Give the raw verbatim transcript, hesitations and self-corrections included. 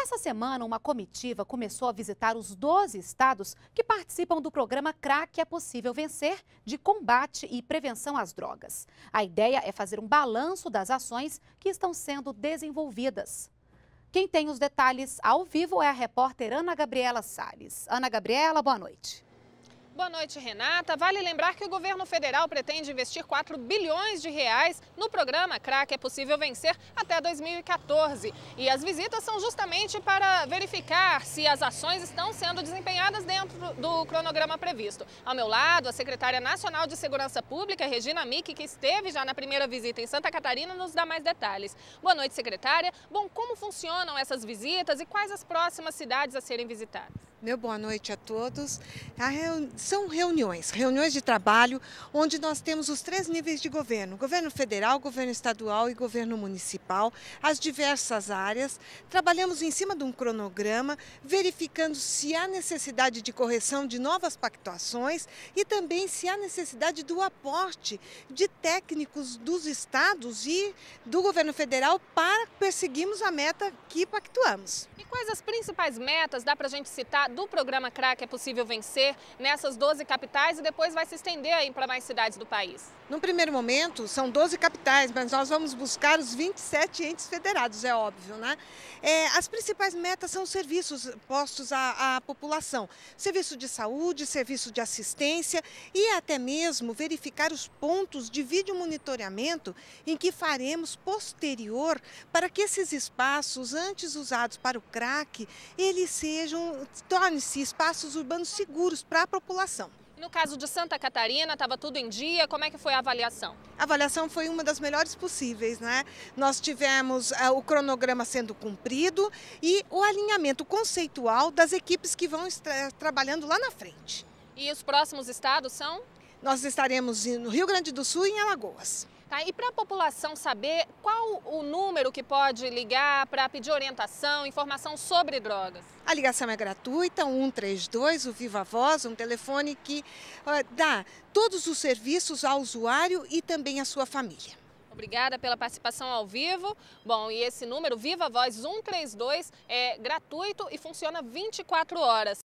Nessa semana, uma comitiva começou a visitar os doze estados que participam do programa Crack é Possível Vencer, de combate e prevenção às drogas. A ideia é fazer um balanço das ações que estão sendo desenvolvidas. Quem tem os detalhes ao vivo é a repórter Ana Gabriela Salles. Ana Gabriela, boa noite. Boa noite, Renata. Vale lembrar que o governo federal pretende investir quatro bilhões de reais no programa Crack é Possível Vencer até dois mil e quatorze. E as visitas são justamente para verificar se as ações estão sendo desempenhadas dentro do cronograma previsto. Ao meu lado, a secretária nacional de Segurança Pública, Regina Micchi, que esteve já na primeira visita em Santa Catarina, nos dá mais detalhes. Boa noite, secretária. Bom, como funcionam essas visitas e quais as próximas cidades a serem visitadas? Meu boa noite a todos. A reuni... São reuniões, reuniões de trabalho, onde nós temos os três níveis de governo, governo federal, governo estadual e governo municipal, as diversas áreas. Trabalhamos em cima de um cronograma, verificando se há necessidade de correção de novas pactuações e também se há necessidade do aporte de técnicos dos estados e do governo federal para perseguirmos a meta que pactuamos. E quais as principais metas, dá para a gente citar, do programa Crack é Possível Vencer nessas doze capitais e depois vai se estender aí para mais cidades do país? Num primeiro momento, são doze capitais, mas nós vamos buscar os vinte e sete entes federados, é óbvio, né? É, as principais metas são os serviços postos à, à população. Serviço de saúde, serviço de assistência e até mesmo verificar os pontos de vídeo monitoramento em que faremos posterior para que esses espaços, antes usados para o crack, eles sejam, tornem-se espaços urbanos seguros para a população. No caso de Santa Catarina, estava tudo em dia, como é que foi a avaliação? A avaliação foi uma das melhores possíveis, né? Nós tivemos uh, o cronograma sendo cumprido e o alinhamento conceitual das equipes que vão estar trabalhando lá na frente. E os próximos estados são? Nós estaremos no Rio Grande do Sul e em Alagoas. Tá, e para a população saber qual o número que pode ligar para pedir orientação, informação sobre drogas? A ligação é gratuita, um três dois, o Viva Voz, um telefone que uh, dá todos os serviços ao usuário e também à sua família. Obrigada pela participação ao vivo. Bom, e esse número, Viva Voz um três dois, é gratuito e funciona vinte e quatro horas.